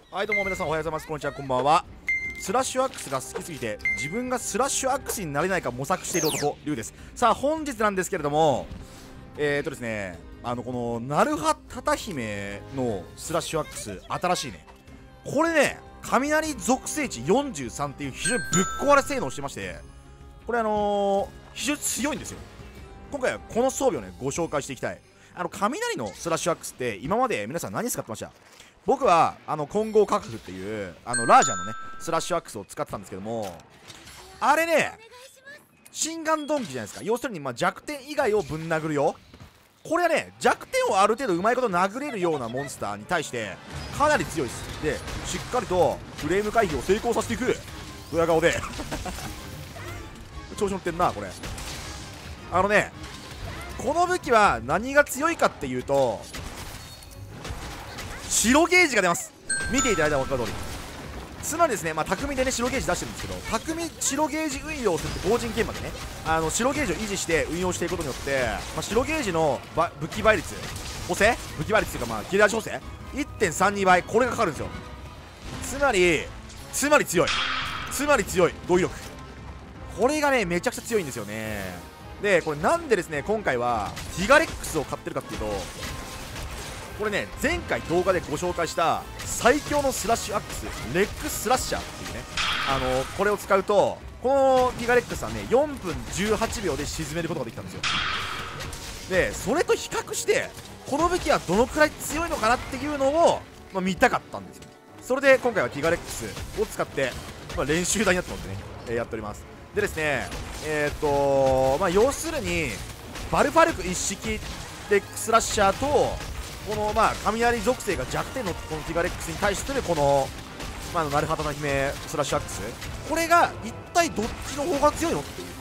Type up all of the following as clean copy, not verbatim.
はい、どうも皆さんおはようございます。こんにちは、こんばんは。スラッシュアックスが好きすぎて自分がスラッシュアックスになれないか模索している男、リュウです。さあ、本日なんですけれども、ですね、このナルハタタ姫のスラッシュアックス、新しいね。これね、雷属性値43っていう非常にぶっ壊れ性能をしてまして、これ非常に強いんですよ。今回はこの装備をね、ご紹介していきたい。雷のスラッシュアックスって今まで皆さん何使ってました？僕は混合核符っていうラージャンのねスラッシュアックスを使ってたんですけども、あれね、心眼ドンキじゃないですか。要するに弱点以外をぶん殴るよ。これはね、弱点をある程度うまいこと殴れるようなモンスターに対してかなり強いです。で、しっかりとフレーム回避を成功させていくドヤ顔で調子乗ってんなこれ。この武器は何が強いかっていうと、白ゲージが出ます。見ていただいたら分かる通り、つまりですね、匠でね白ゲージ出してるんですけど、匠白ゲージ運用をすると、合人研磨でね白ゲージを維持して運用していくことによって、白ゲージの武器倍率補正武器倍率っていうか切れ味補正 1.32 倍、これがかかるんですよ。つまり強い語彙力、これがねめちゃくちゃ強いんですよね。で、これなんでですね、今回はティガレックスを買ってるかっていうと、これね、前回動画でご紹介した最強のスラッシュアックス、レックスラッシャーっていうね、これを使うと、このティガレックスはね4分18秒で沈めることができたんですよ。で、それと比較してこの武器はどのくらい強いのかなっていうのを、見たかったんですよ。それで今回はティガレックスを使って、練習台になってもってね、やっております。でですね、要するにバルファルク一式レックスラッシャーと、この雷属性が弱点のこのティガレックスに対するこのナルハタタ姫スラッシュアックス、これが一体どっちの方が強いのっていう、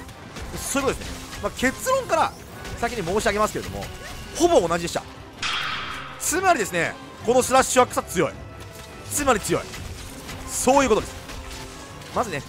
そういうことですね。結論から先に申し上げますけれども、ほぼ同じでした。つまりですね、このスラッシュアックスは強い、つまり強い、そういうことです。まずね、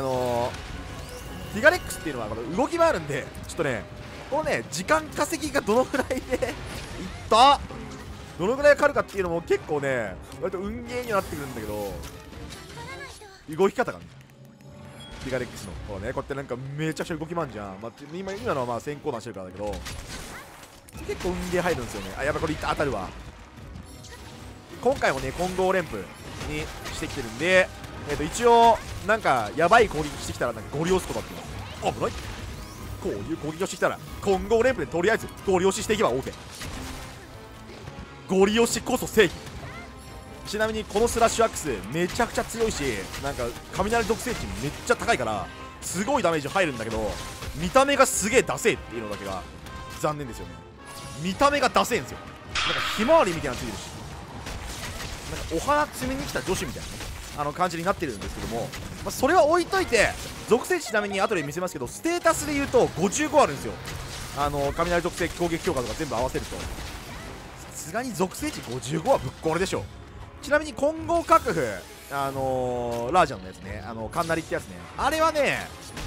ティガレックスっていうのはこの動き回るんで、ちょっとね、このね時間稼ぎがどのくらいでいったどのぐらいかかるかっていうのも結構ね、割と運ゲーにはなってくるんだけど、動き方がね、ティガレックスのこうね、こうやってなんかめちゃくちゃ動きまんじゃん。今のは先行弾してるからだけど、結構運ゲー入るんですよね。やっぱこれ当たるわ。今回もね混合連符にしてきてるんで、一応なんかやばい攻撃してきたらなんかゴリ押すことって言います。危ない。こういう攻撃をしてきたら混合連符でとりあえずゴリ押ししていけば OK。ゴリ押しこそ正義。ちなみにこのスラッシュアックスめちゃくちゃ強いし、なんか雷属性値めっちゃ高いからすごいダメージ入るんだけど、見た目がすげえダセえっていうのだけが残念ですよね。見た目がダセえんですよ。なんかひまわりみたいなのついてるし、なんかお花摘みに来た女子みたいなね感じになってるんですけども、それは置いといて、属性値ちなみに後で見せますけど、ステータスで言うと55あるんですよ。雷属性攻撃強化とか全部合わせると、さすがに属性値55はぶっ壊れでしょ。ちなみに混合核符、ラージャンのやつね、カンナリってやつね、あれはね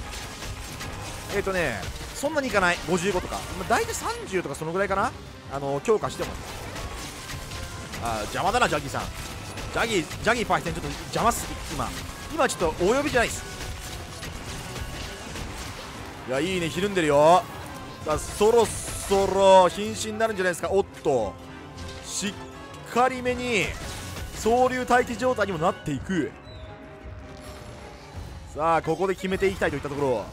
そんなにいかない、55とか、大体30とかそのぐらいかな、強化しても。邪魔だなジャギーさん、ジャギーパイセンちょっと邪魔っす。今ちょっとお呼びじゃないっす。いや、いいね、ひるんでるよ。さあ、そろそろ瀕死になるんじゃないですか。おっと、しっかりめに総流待機状態にもなっていく。さあ、ここで決めていきたいといったところ。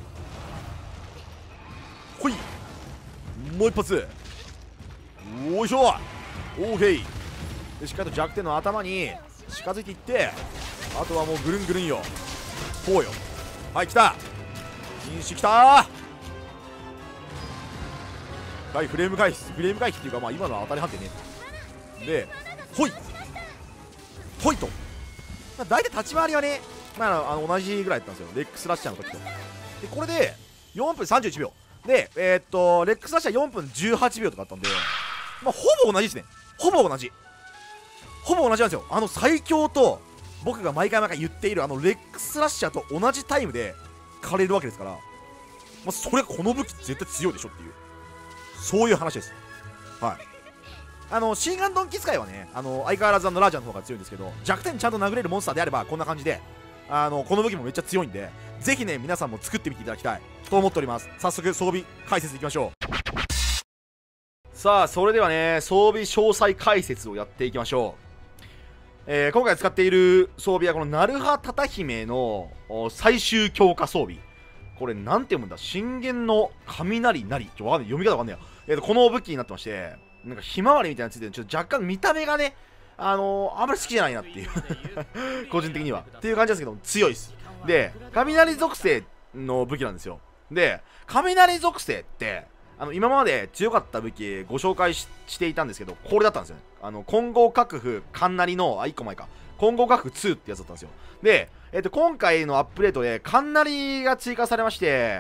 ほい、もう一発、おいしょ、オーケー。で、しっかりと弱点の頭に近づいていって、あとはもうぐるんぐるんよ、こうよ。はい、来た、瀕死来たー。はい、フレーム回避っていうか、今のは当たり判定ね。で、ほいほいと、大体立ち回りはね、同じぐらいだったんですよ、レックスラッシャーの時と。で、これで4分31秒で、レックスラッシャー4分18秒とかあったんで、ほぼ同じですね。ほぼ同じなんですよ。最強と僕が毎回言っているレックスラッシャーと同じタイムで狩れるわけですから、それこの武器絶対強いでしょっていう、そういう話です。はい。 心眼ドンキ使いはね、相変わらずラージャの方が強いんですけど、弱点ちゃんと殴れるモンスターであればこんな感じで、この武器もめっちゃ強いんで、ぜひね皆さんも作ってみていただきたいと思っております。早速装備解説いきましょう。さあそれではね、装備詳細解説をやっていきましょう。今回使っている装備はこのナルハタタ姫の最終強化装備。これなんて読むんだ、信玄の雷なり、わかんない、読み方わかんないや。この武器になってまして、なんかひまわりみたいなのついてる、ちょっと若干見た目がね、あんまり好きじゃないなっていう個人的にはっていう感じですけど、強いです。で、雷属性の武器なんですよ。で、雷属性って今まで強かった武器ご紹介 していたんですけど、これだったんですよね。混合閣府カンナリの1個前か、混合閣府2ってやつだったんですよ。で、今回のアップデートでカンナリが追加されまして、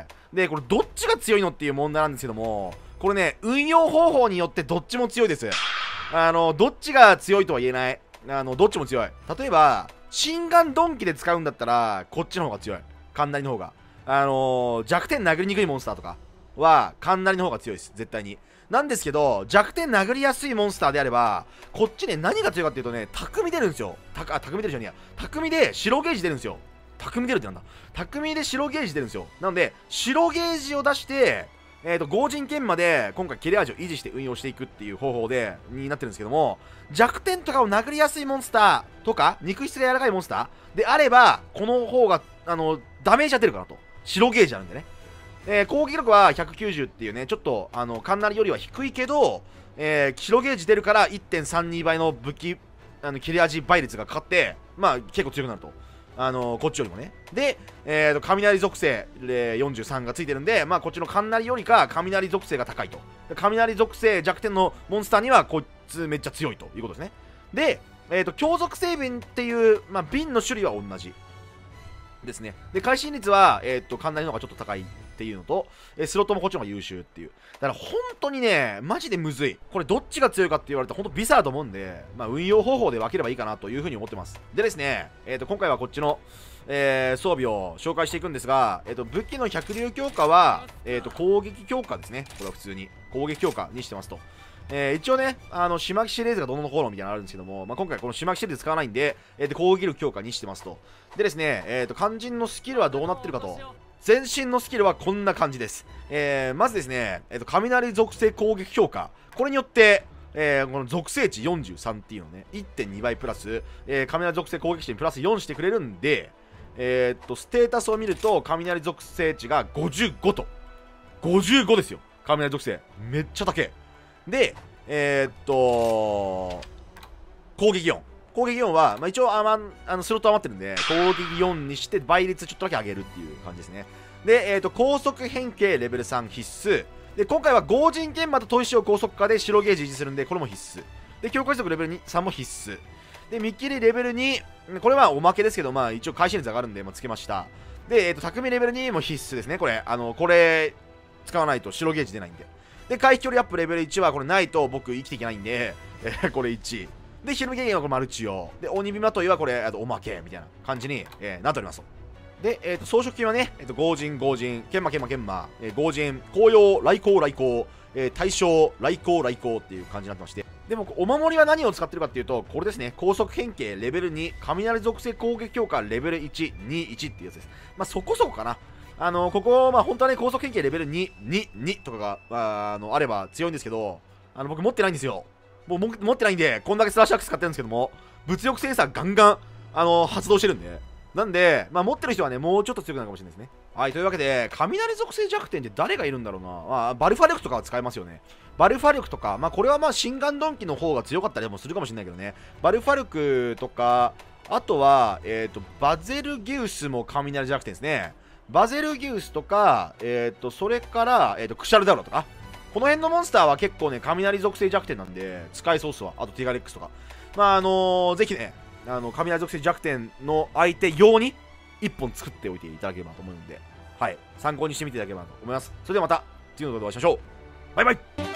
でこれどっちが強いのっていう問題なんですけども、これね運用方法によってどっちも強いです。どっちが強いとは言えない、どっちも強い。例えば心眼ドンキで使うんだったらこっちの方が強い、カンナリの方が。弱点殴りにくいモンスターとかはカンナリの方が強いです、絶対に。なんですけど、弱点殴りやすいモンスターであればこっちね、何が強いかっていうとね、匠出るんですよ。匠出るじゃねえや、匠で白ゲージ出るんですよ。匠出るってなんだ、匠で白ゲージ出るんですよ。なので白ゲージを出して合人剣まで今回切れ味を維持して運用していくっていう方法になってるんですけども、弱点とかを殴りやすいモンスターとか肉質が柔らかいモンスターであればこの方がダメージは出るかなと。白ゲージあるんでね。攻撃力は190っていうね、ちょっとカンナリよりは低いけど、白ゲージ出るから 1.32 倍の武器切れ味倍率がかかって、まあ結構強くなると。こっちよりもね。で、雷属性で43がついてるんで、まあこっちのカンナリよりか雷属性が高いと。雷属性弱点のモンスターにはこいつめっちゃ強いということですね。で、強属性瓶っていう、まあ、瓶の種類は同じですね。で、会心率は、カンナリの方がちょっと高いっていうのと、スロットもこっちの方が優秀っていう。だから本当にね、マジでむずい。これどっちが強いかって言われたら本当ビサだと思うんで、まあ運用方法で分ければいいかなというふうに思ってます。でですね、今回はこっちの、装備を紹介していくんですが、武器の百竜強化は、攻撃強化ですね。これは普通に攻撃強化にしてますと。一応ね、島木シリーズがどのの頃みたいなのあるんですけども、まあ、今回この島木シリーズ使わないんで、攻撃力強化にしてますと。でですね、肝心のスキルはどうなってるかと。全身のスキルはこんな感じです。まずですね、雷属性攻撃強化。これによって、この属性値43っていうのをね、1.2 倍プラス、雷属性攻撃値にプラス4してくれるんで、ステータスを見ると、雷属性値が55と。55ですよ。雷属性。めっちゃ高い。で、攻撃4。攻撃4は、まあ、一応スロット余ってるんで、攻撃4にして倍率ちょっとだけ上げるっていう感じですね。で、高速変形レベル3必須。で、今回は合人剣馬と砥石を高速化で白ゲージ維持するんで、これも必須。で、強化時速レベル3も必須。で、見切りレベル2、これはおまけですけど、まあ一応回収率上がるんで、まあ、つけました。で、匠レベル2も必須ですね、これ。これ、使わないと白ゲージ出ないんで。で、回避距離アップレベル1はこれないと僕生きていけないんで、これ1。で、ヒルムゲーゲンはこれマルチ用。で、鬼火まといはこれおまけみたいな感じに、なっておりますと。で、装飾品はね、合人、研磨、合人、紅葉、来光、大将、来光っていう感じになってまして。でも、お守りは何を使ってるかっていうと、これですね。高速変形レベル2、雷属性攻撃強化レベル1、2、1っていうやつです。まあ、そこそこかな。ここ、まあ、本当はね、高速変形レベル2、2とかが、あれば強いんですけど、僕持ってないんですよ。もう持ってないんで、こんだけスラッシュアック使ってるんですけども、物力センサーガンガン、発動してるんで。なんで、まあ、持ってる人はね、もうちょっと強くなるかもしれないですね。はい、というわけで、雷属性弱点って誰がいるんだろうな。まあ、バルファ力とかは使えますよね。バルファ力とか、まあ、これはまあ、心眼ドンキの方が強かったりもするかもしれないけどね。バルファ力とか、あとは、バゼルギウスも雷弱点ですね。バゼルギウスとか、それから、クシャルダウラとか。この辺のモンスターは結構ね、雷属性弱点なんで、使いそうっすわ。あとティガレックスとか。まあ、ぜひね、雷属性弱点の相手用に1本作っておいていただければと思うんで、はい、参考にしてみていただければと思います。それではまた次の動画でお会いしましょう。バイバイ。